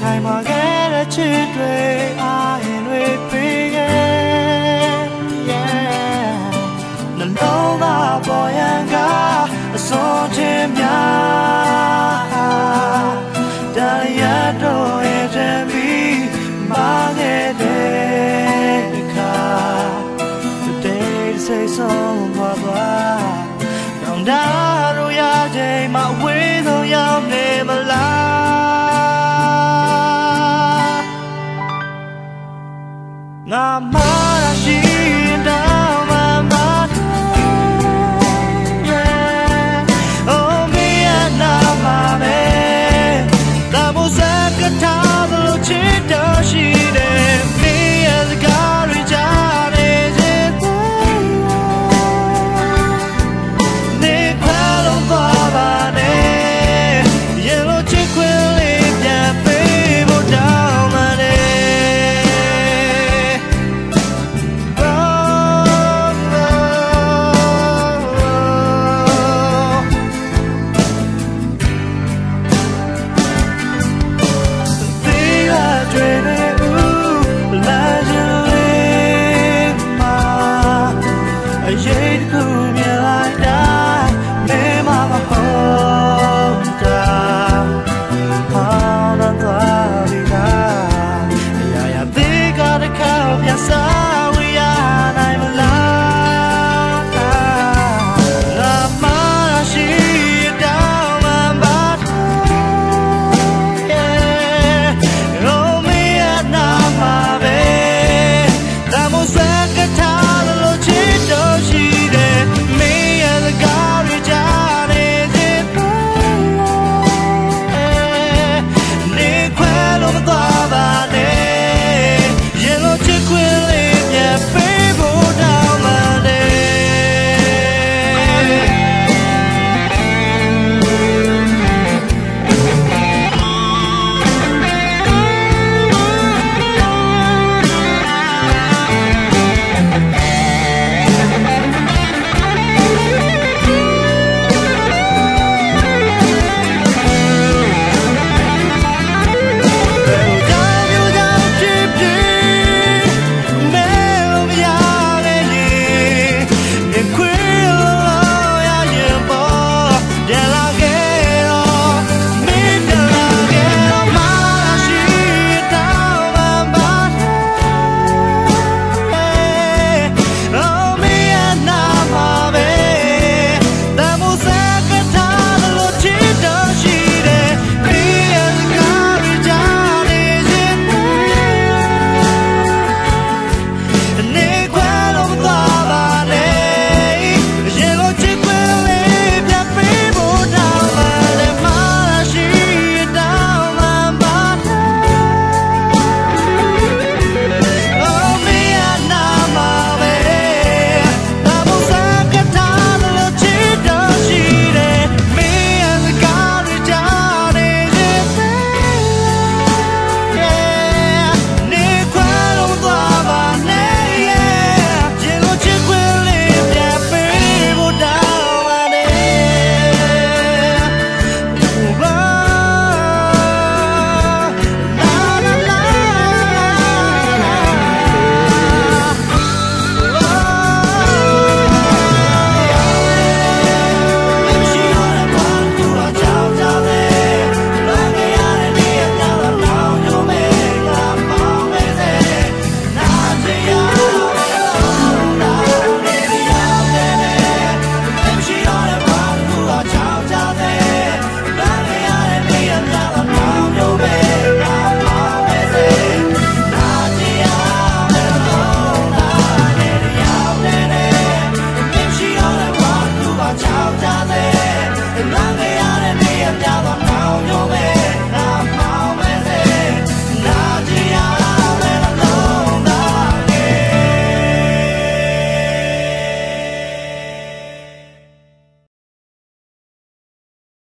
ခိုင်မာခဲ့တဲ့ချစ်တွေအားရင်တွေပေးခဲ့နှလုံးသားပေါ်ရန်ကအစွန်ချင်းများဒါရတော့ရဲ့တည်းပြီးမာခဲ့တဲ့ခါ Today say song ဘာတောင်တတို့ရချိန်မှာဝေးဆုံးရောက်နေမလားငါမာရှိတော့မှမထားလို့ချစ်တော်ရှိတယ်မေးရစကားတွေကြားနေခြင်းနေခါလုံးသွားပါနဲ့ရေလိုချစ်ခွင့်လေးပြန်ပေးဖို့တောင်းပါနဲ့Yeah.